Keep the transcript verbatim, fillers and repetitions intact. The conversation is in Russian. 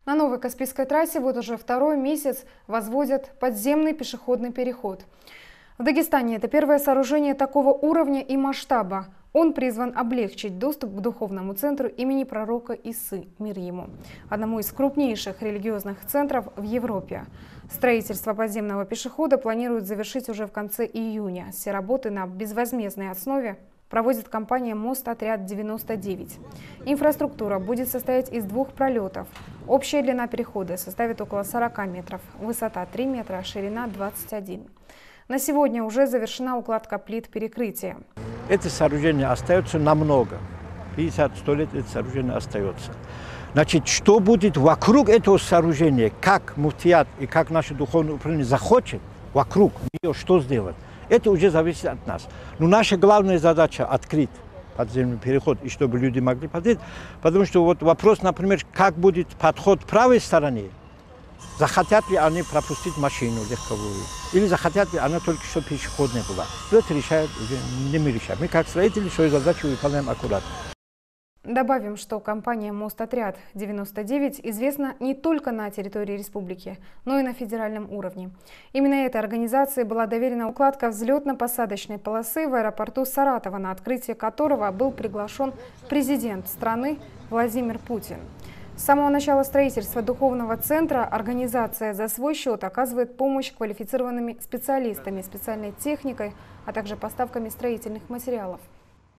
На новой Каспийской трассе вот уже второй месяц возводят подземный пешеходный переход. В Дагестане это первое сооружение такого уровня и масштаба. Он призван облегчить доступ к духовному центру имени пророка Исы, мир ему, одному из крупнейших религиозных центров в Европе. Строительство подземного пешехода планируют завершить уже в конце июня. Все работы на безвозмездной основе проводит компания «Мостотряд девяносто девять». Инфраструктура будет состоять из двух пролетов. Общая длина перехода составит около сорока метров, высота три метра, ширина двадцать один. На сегодня уже завершена укладка плит перекрытия. Это сооружение остается намного. пятьдесят-сто лет это сооружение остается. Значит, что будет вокруг этого сооружения, как муфтият и как наше духовное управление захочет вокруг нее что сделать, это уже зависит от нас. Но наша главная задача – открыть подземный переход, и чтобы люди могли подойти. Потому что вот вопрос, например, как будет подход в правой стороне. Захотят ли они пропустить машину легковую? Или захотят ли она только что пешеходная была? Это решает уже не мы решаем. Мы как строители свою задачу выполняем аккуратно. Добавим, что компания «Мостотряд девяносто девять» известна не только на территории республики, но и на федеральном уровне. Именно этой организации была доверена укладка взлетно-посадочной полосы в аэропорту Саратова, на открытие которого был приглашен президент страны Владимир Путин. С самого начала строительства духовного центра организация за свой счет оказывает помощь квалифицированными специалистами, специальной техникой, а также поставками строительных материалов.